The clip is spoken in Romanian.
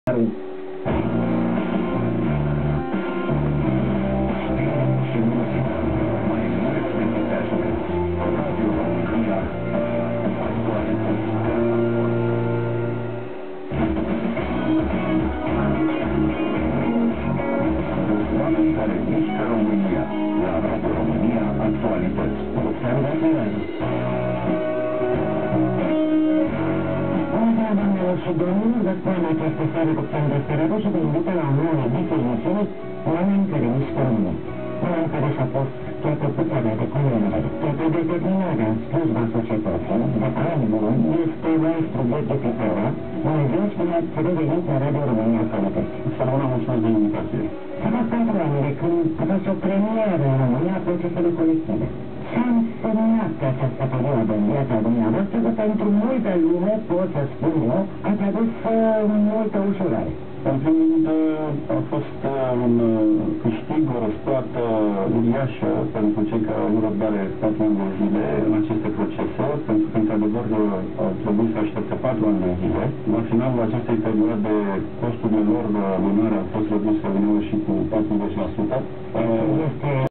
Oamenii care mișcă România, la Radio România Actualități. Doamnelor și domnilor, vă spun această seară cu Sandra Sărăru și vă invită la o nouă ediție emisiunii Oameni care mișcă România. Oameni care și-au pus toată puterea de convingere, toată determinarea în slujba societății, de ani buni, este maestru Gheorghe Pipera, bună ziua și bine ați revenit la Radio România Actualități. Să vă mulțumesc de invitație. S-a fost 4 ani de când a fost o premieră în România a proceselor colective. S-a însemnat că această perioadă în viața dumneavoastră, că pentru multă lume, pot să spun eu, ați adus multă ușurare. În primul rând, a fost un câștig, o răsplată uriașă pentru cei care au avut răbdare 4 ani de zile în aceste procese, pentru că, într-adevăr, au trebuit să aștepte 4 ani de zile. La finalul acestei perioade, costurile lor lunare au fost reduse uneori și cu 40%. Este